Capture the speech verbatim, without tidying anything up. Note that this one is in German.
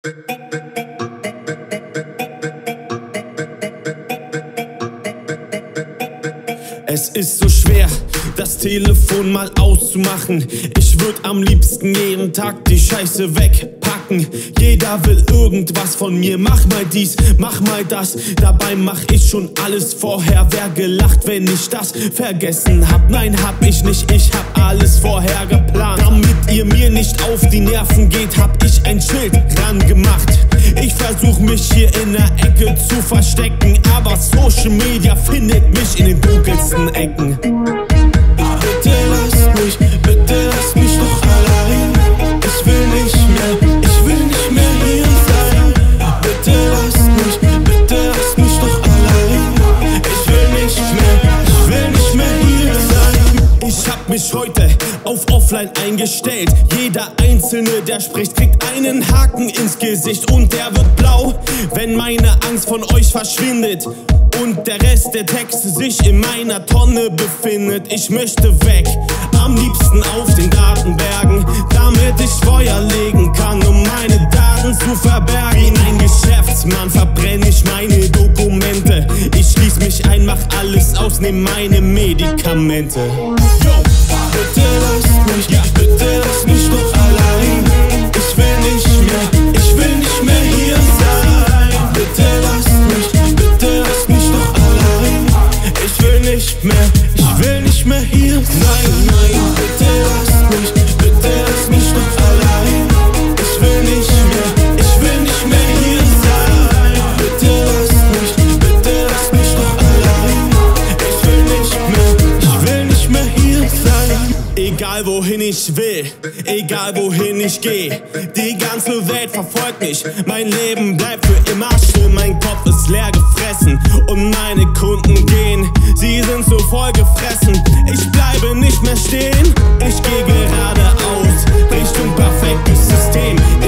Es ist so schwer, das Telefon mal auszumachen. Ich würd am liebsten jeden Tag die Scheiße wegpacken. Jeder will irgendwas von mir, mach mal dies, mach mal das. Dabei mach ich schon alles vorher. Wer gelacht, wenn ich das vergessen hab? Nein, hab ich nicht, ich hab alles vorher geplant. Damit ihr mir nicht auf die Nerven geht, hab ich ein Schild ran gemacht. Ich versuch mich hier in der Ecke zu verstecken, aber Social Media findet mich in den dunkelsten Ecken. Bitte lass mich, bitte lass mich doch allein. Ich will nicht mehr, ich will nicht mehr hier sein. Bitte lass mich, bitte lass mich doch allein. Ich will nicht mehr, ich will nicht mehr hier sein. Ich hab mich heute auf Offline eingestellt. Jeder Einzelne, der spricht, kriegt einen Haken ins Gesicht und der wird blau, wenn meine Angst von euch verschwindet und der Rest der Texte sich in meiner Tonne befindet. Ich möchte weg, am liebsten auf den Datenbergen, damit ich Feuer legen kann, um meine Daten zu verbergen. Wie ein Geschäftsmann verbrenne ich meine Dokumente. Ich schließ mich ein, mach alles aus, nehm meine Medikamente. Yo. Bitte lass mich, ja, bitte lass mich doch allein. Ich will nicht mehr, ich will nicht mehr hier sein. Bitte lass mich, bitte lass mich doch allein. Ich will nicht mehr, ich will nicht mehr hier sein. Nein, nein, bitte lass mich, bitte lass mich doch allein. Ich will nicht mehr, ich will nicht mehr hier sein. Bitte lass mich, bitte lass mich doch allein. Ich will nicht mehr, ich will nicht mehr hier sein. Egal wohin ich will, egal wohin ich geh, die ganze Welt verfolgt mich. Mein Leben bleibt für immer still, mein Kopf ist leer gefressen und meine Kunden gehen, sie sind so voll gefressen. Ich bleibe nicht mehr stehen, ich geh geradeaus, Richtung perfektes System.